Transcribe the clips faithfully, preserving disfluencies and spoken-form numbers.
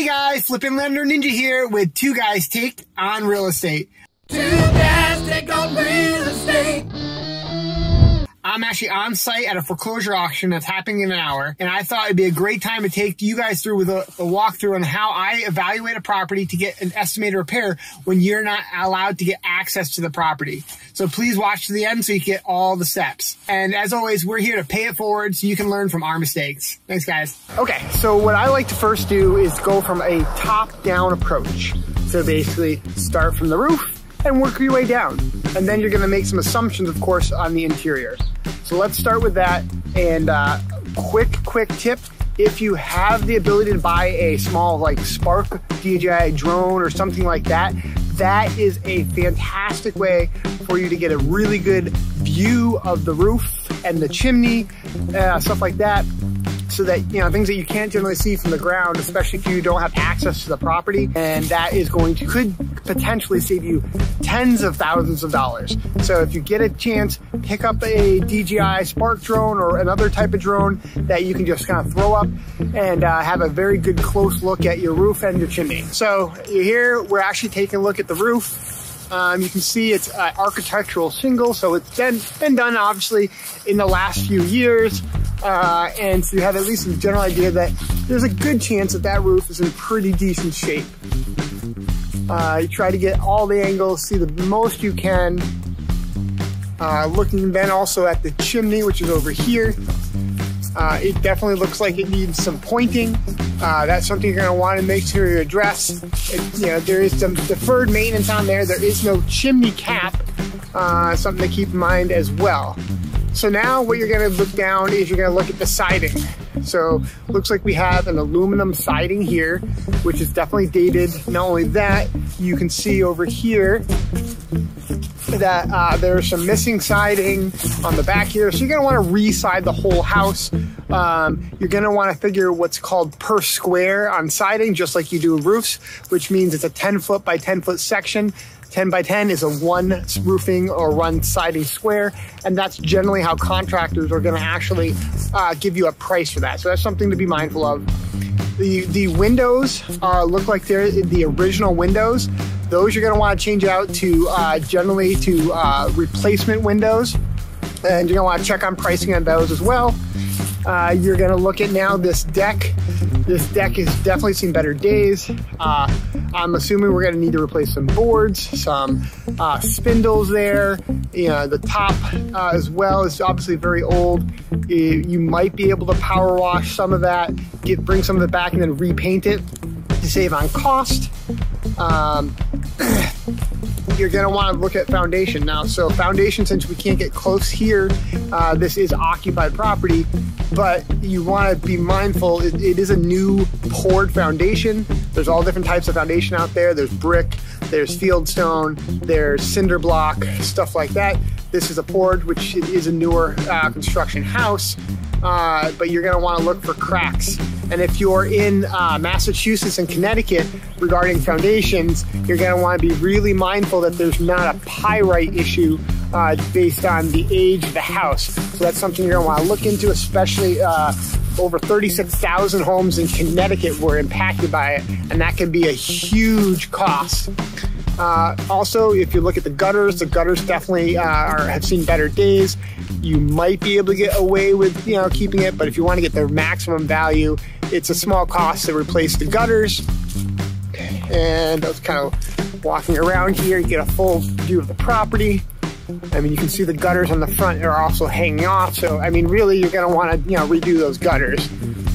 Hey guys, Flippin' Lender Ninja here with Two Guys Take on Real Estate. Two Guys Take on Real Estate. I'm actually on site at a foreclosure auction that's happening in an hour, and I thought it'd be a great time to take you guys through with a, a walkthrough on how I evaluate a property to get an estimated repair when you're not allowed to get access to the property. So please watch to the end so you get all the steps. And as always, we're here to pay it forward so you can learn from our mistakes. Thanks, guys. Okay, so what I like to first do is go from a top-down approach. So basically, start from the roof and work your way down. And then you're gonna make some assumptions, of course, on the interior. So let's start with that. And uh, quick, quick tip, if you have the ability to buy a small like Spark D J I drone or something like that, that is a fantastic way for you to get a really good view of the roof and the chimney, uh, stuff like that. So that, you know, things that you can't generally see from the ground, especially if you don't have access to the property. And that is going to, could potentially save you tens of thousands of dollars. So if you get a chance, pick up a D J I Spark drone or another type of drone that you can just kind of throw up and uh, have a very good close look at your roof and your chimney. So here, we're actually taking a look at the roof. Um, you can see it's uh, architectural shingle, so it's been, been done obviously in the last few years. Uh, and so you have at least a general idea that there's a good chance that that roof is in pretty decent shape. Uh, you try to get all the angles, see the most you can. Uh, looking then also at the chimney, which is over here. Uh, it definitely looks like it needs some pointing. Uh, that's something you're gonna wanna make sure you address. It, you know, there is some deferred maintenance on there. There is no chimney cap, uh, something to keep in mind as well. So now what you're gonna look down is you're gonna look at the siding. So looks like we have an aluminum siding here, which is definitely dated. Not only that, you can see over here that uh, there's some missing siding on the back here. So you're gonna wanna re-side the whole house. Um, you're gonna wanna figure what's called per square on siding, just like you do roofs, which means it's a ten foot by ten foot section. ten by ten is a one roofing or one siding square, and that's generally how contractors are gonna actually uh, give you a price for that. So that's something to be mindful of. The, the windows uh, look like they're the original windows. Those you're gonna wanna change out to uh, generally to uh, replacement windows, and you're gonna wanna check on pricing on those as well. Uh, you're gonna look at now this deck. This deck has definitely seen better days. Uh, I'm assuming we're gonna need to replace some boards, some uh, spindles there. You know, the top uh, as well is obviously very old. You might be able to power wash some of that, get bring some of it back and then repaint it to save on cost. Um, you're gonna wanna look at foundation now. So foundation, since we can't get close here, uh, this is occupied property, but you wanna be mindful, it, it is a new poured foundation. There's all different types of foundation out there. There's brick, there's fieldstone, there's cinder block, stuff like that. This is a poured, which is a newer uh, construction house, uh, but you're gonna wanna look for cracks. And if you're in uh, Massachusetts and Connecticut regarding foundations, you're gonna wanna be really mindful that there's not a pyrite issue uh, based on the age of the house. So that's something you're gonna wanna look into, especially uh, over thirty-six thousand homes in Connecticut were impacted by it, and that can be a huge cost. Uh, also, if you look at the gutters, the gutters definitely uh, are, have seen better days. You might be able to get away with, you know, keeping it, but if you want to get the maximum value, it's a small cost to replace the gutters. And I was kind of walking around here, you get a full view of the property. I mean, you can see the gutters on the front are also hanging off. So, I mean, really, you're going to want to, you know, redo those gutters.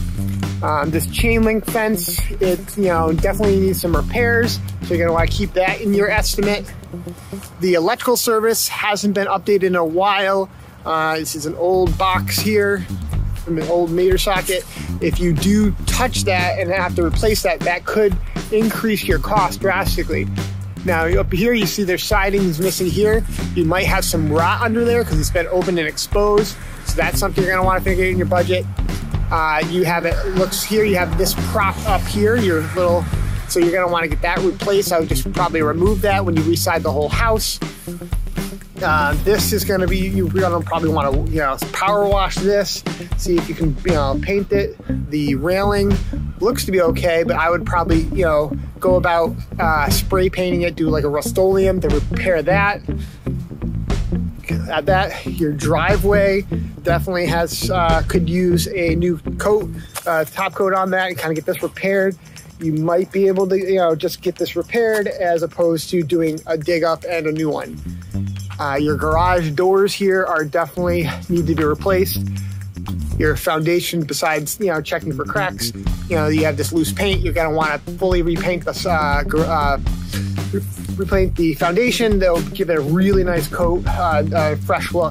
Um, this chain link fence, it, you know, definitely needs some repairs. So you're gonna wanna keep that in your estimate. The electrical service hasn't been updated in a while. Uh, this is an old box here from an old meter socket. If you do touch that and have to replace that, that could increase your cost drastically. Now up here you see there's sidings missing here. You might have some rot under there because it's been open and exposed. So that's something you're gonna wanna figure in your budget. Uh, you have it, looks here, you have this prop up here, your little, so you're gonna wanna get that replaced. I would just probably remove that when you reside the whole house. Uh, this is going to be, you're going to probably want to, you know, power wash this, see if you can, you know, paint it. The railing looks to be okay, but I would probably, you know, go about uh, spray painting it, do like a Rust-Oleum to repair that. Add that. Your driveway definitely has, uh, could use a new coat, uh, top coat on that, and kind of get this repaired. You might be able to, you know, just get this repaired as opposed to doing a dig up and a new one. Uh, your garage doors here are definitely need to be replaced. Your foundation, besides, you know, checking for cracks, you know, you have this loose paint, you're gonna want to fully repaint this, uh, uh, re repaint the foundation. They'll give it a really nice coat, uh, uh, fresh look.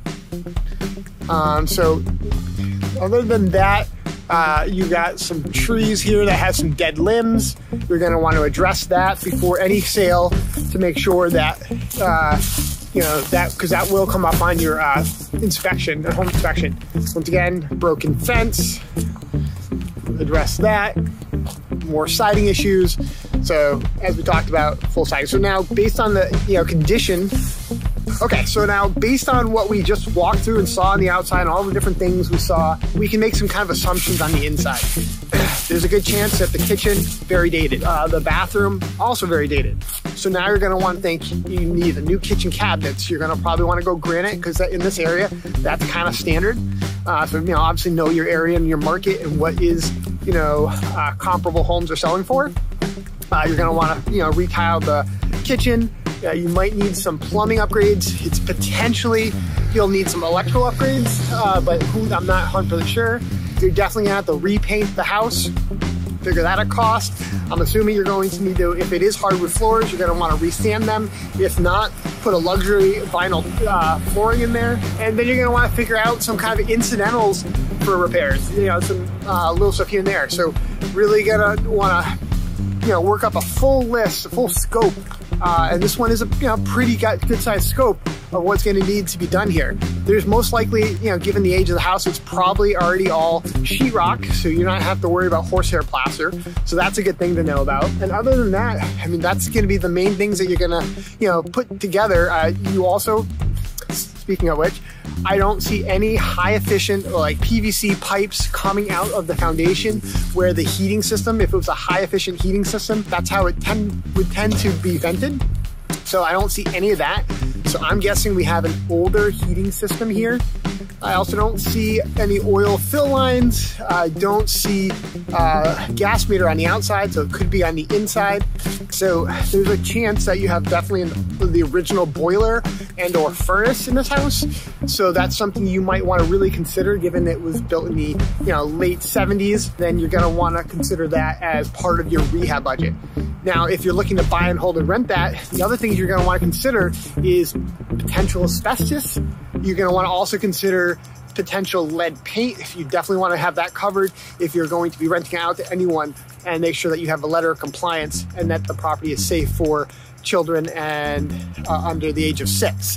Um, so other than that, uh, you got some trees here that have some dead limbs. You're gonna want to address that before any sale to make sure that, uh, you know, that, because that will come up on your uh, inspection, home inspection. Once again, broken fence, address that. More siding issues. So as we talked about, full siding. So now based on the, you know, condition, okay, so now based on what we just walked through and saw on the outside and all the different things we saw, we can make some kind of assumptions on the inside. There's a good chance that the kitchen, very dated. Uh, the bathroom, also very dated. So now you're gonna want to think you need a new kitchen cabinets. You're gonna probably want to go granite because in this area, that's kind of standard. Uh, so, you know, obviously know your area and your market and what is, you know, uh, comparable homes are selling for. Uh, you're gonna want to, you know, retile the kitchen. Uh, you might need some plumbing upgrades. It's potentially, you'll need some electrical upgrades, uh, but who, I'm not one hundred percent sure. You're definitely gonna have to repaint the house, figure that a cost. I'm assuming you're going to need to, if it is hardwood floors, you're gonna wanna resand them. If not, put a luxury vinyl uh, flooring in there. And then you're gonna wanna figure out some kind of incidentals for repairs, you know, some uh, little stuff here and there. So really gonna wanna, you know, work up a full list, a full scope. Uh, and this one is a, you know, pretty good sized scope of what's going to need to be done here. There's most likely, you know, given the age of the house, it's probably already all sheetrock, so you don't have to worry about horsehair plaster. So that's a good thing to know about. And other than that, I mean, that's going to be the main things that you're going to, you know, put together. Uh, you also, speaking of which, I don't see any high efficient like P V C pipes coming out of the foundation where the heating system, if it was a high efficient heating system, that's how it tend, would tend to be vented. So I don't see any of that. So I'm guessing we have an older heating system here. I also don't see any oil fill lines. I don't see uh, gas meter on the outside, so it could be on the inside. So there's a chance that you have definitely an, the original boiler and or furnace in this house. So that's something you might want to really consider, given it was built in the, you know, late seventies. Then you're going to want to consider that as part of your rehab budget. Now, if you're looking to buy and hold and rent that, the other things you're going to want to consider is potential asbestos. You're going to want to also consider potential lead paint. If you definitely want to have that covered if you're going to be renting out to anyone, and make sure that you have a letter of compliance and that the property is safe for children and uh, under the age of six.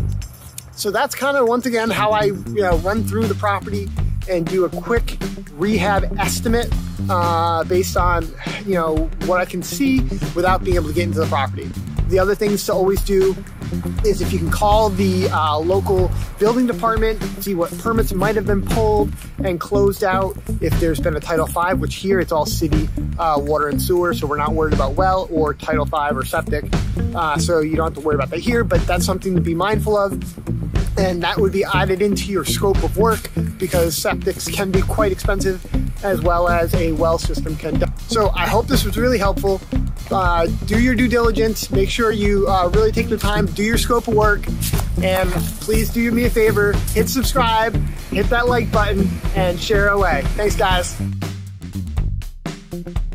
So that's kind of, once again, how I, you know, run through the property and do a quick rehab estimate uh, based on, you know, what I can see without being able to get into the property. The other things to always do is if you can call the uh, local building department, see what permits might have been pulled and closed out if there's been a Title five, which here it's all city uh, water and sewer, so we're not worried about well or Title five or septic. Uh, so you don't have to worry about that here, but that's something to be mindful of. And that would be added into your scope of work because septics can be quite expensive, as well as a well system can do. So I hope this was really helpful. Uh, do your due diligence, make sure you uh, really take the time, do your scope of work, and please do me a favor, hit subscribe, hit that like button, and share away. Thanks, guys.